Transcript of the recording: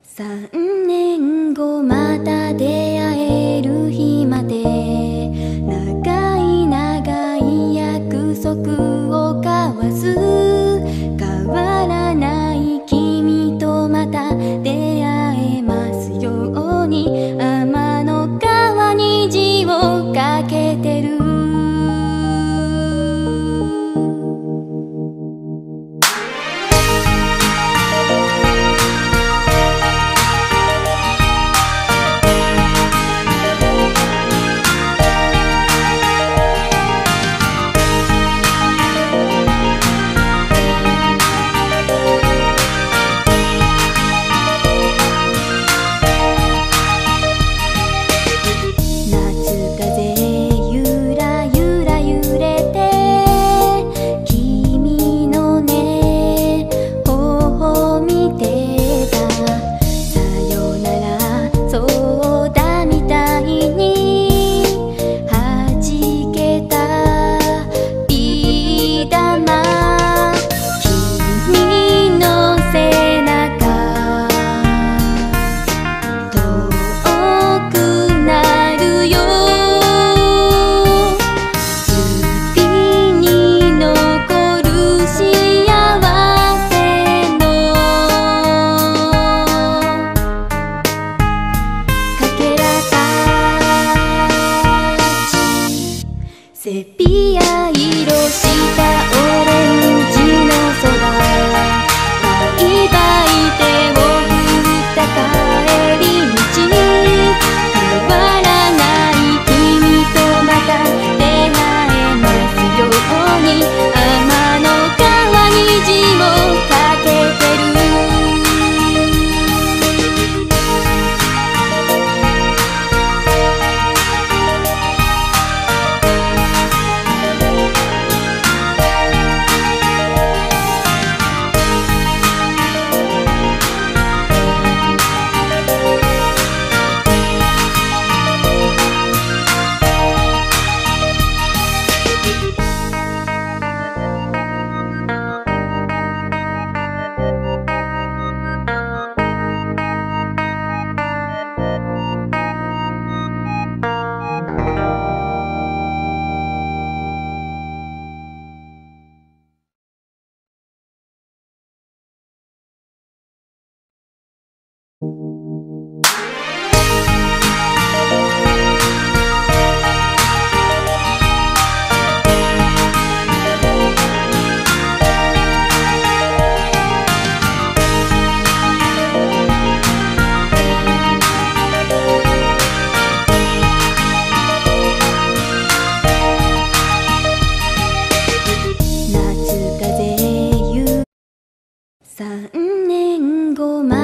3年後また出会える日まで長い長い約束を交わす。変わらない君とまた出会えますように。天の川に字をかけてる。セピア色したオレンジの空、バイバイ手を振った帰り道。変わらない君とまた出会えますように。天の川に字をかけてる。3年後